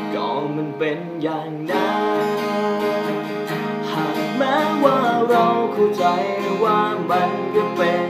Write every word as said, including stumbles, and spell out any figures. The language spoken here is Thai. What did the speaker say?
ก็มันเป็นอย่างนั้นหากแม้ว่าเราเข้าใจว่ามันก็เป็น